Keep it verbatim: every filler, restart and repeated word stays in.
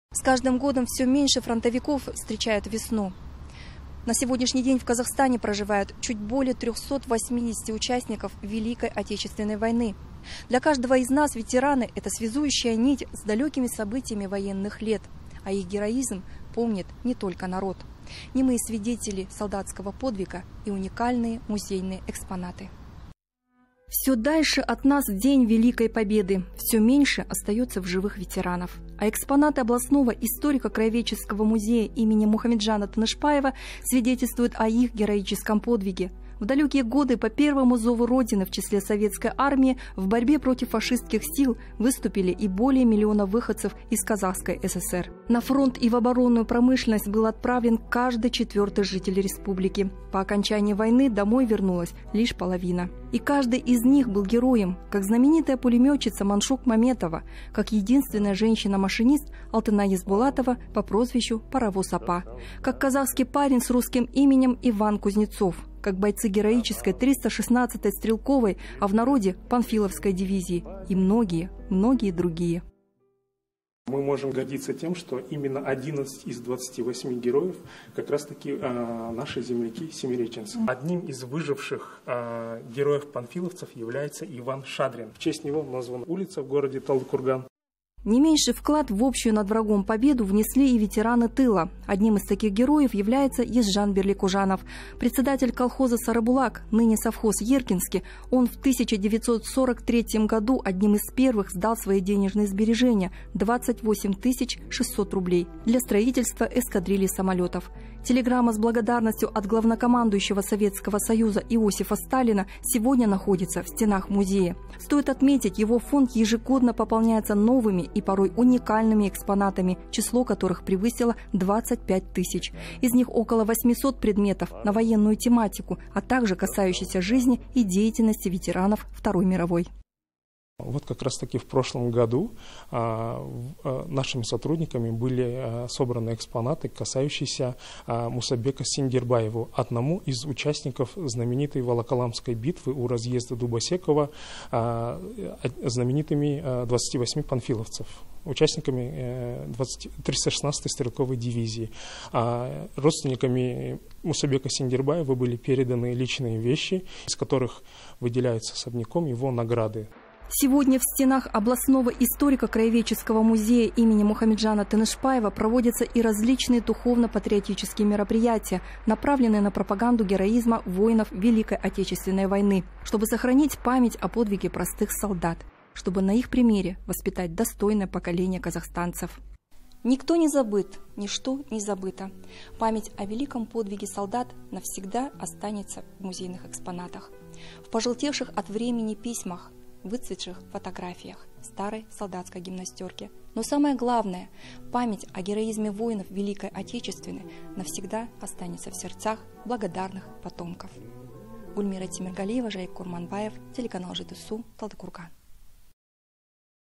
С каждым годом все меньше фронтовиков встречают весну. На сегодняшний день в Казахстане проживают чуть более трёхсот восьмидесяти участников Великой Отечественной войны. Для каждого из нас ветераны – это связующая нить с далекими событиями военных лет, а их героизм помнит не только народ. Немые свидетели солдатского подвига и уникальные музейные экспонаты. Все дальше от нас День Великой Победы, все меньше остается в живых ветеранов. А экспонаты областного историко-краеведческого музея имени Мухамеджана Тынышпаева свидетельствуют о их героическом подвиге. В далекие годы по первому зову Родины в числе советской армии в борьбе против фашистских сил выступили и более миллиона выходцев из Казахской ССР. На фронт и в оборонную промышленность был отправлен каждый четвертый житель республики. По окончании войны домой вернулась лишь половина. И каждый из них был героем, как знаменитая пулеметчица Маншук Маметова, как единственная женщина-машинист Алтына Есбулатова по прозвищу Паровоз Апа, как казахский парень с русским именем Иван Кузнецов, как бойцы героической триста шестнадцатой стрелковой, а в народе Панфиловской дивизии и многие, многие другие. Мы можем гордиться тем, что именно одиннадцать из двадцати восьми героев как раз-таки э, наши земляки семиреченцы. Одним из выживших э, героев-панфиловцев является Иван Шадрин. В честь него названа улица в городе Талдыкурган. Не меньший вклад в общую над врагом победу внесли и ветераны тыла. Одним из таких героев является Езжан Берликужанов, председатель колхоза «Сарабулак», ныне совхоз Еркинский. Он в тысяча девятьсот сорок третьем году одним из первых сдал свои денежные сбережения – двадцать восемь тысяч шестьсот рублей для строительства эскадрильи самолетов. Телеграмма с благодарностью от главнокомандующего Советского Союза Иосифа Сталина сегодня находится в стенах музея. Стоит отметить, его фонд ежегодно пополняется новыми и порой уникальными экспонатами, число которых превысило двадцать пять тысяч. Из них около восьмисот предметов на военную тематику, а также касающиеся жизни и деятельности ветеранов Второй мировой. Вот как раз-таки в прошлом году а, а, нашими сотрудниками были а, собраны экспонаты, касающиеся а, Мусабека Сингербаеву, одному из участников знаменитой Волоколамской битвы у разъезда Дубосекова, а, знаменитыми а, двадцати восьми панфиловцев, участниками а, триста шестнадцатой стрелковой дивизии. А, родственниками Мусабека Сингербаева были переданы личные вещи, из которых выделяются особняком его награды. Сегодня в стенах областного историко-краеведческого музея имени Мухамеджана Тынышпаева проводятся и различные духовно-патриотические мероприятия, направленные на пропаганду героизма воинов Великой Отечественной войны, чтобы сохранить память о подвиге простых солдат, чтобы на их примере воспитать достойное поколение казахстанцев. Никто не забыт, ничто не забыто. Память о великом подвиге солдат навсегда останется в музейных экспонатах, в пожелтевших от времени письмах, выцветших фотографиях, старой солдатской гимнастерки. Но самое главное, память о героизме воинов Великой Отечественной навсегда останется в сердцах благодарных потомков. Гульмира Тимиргалиева, Жайк Курманбаев, телеканал ЖТСУ, Талдыкурган.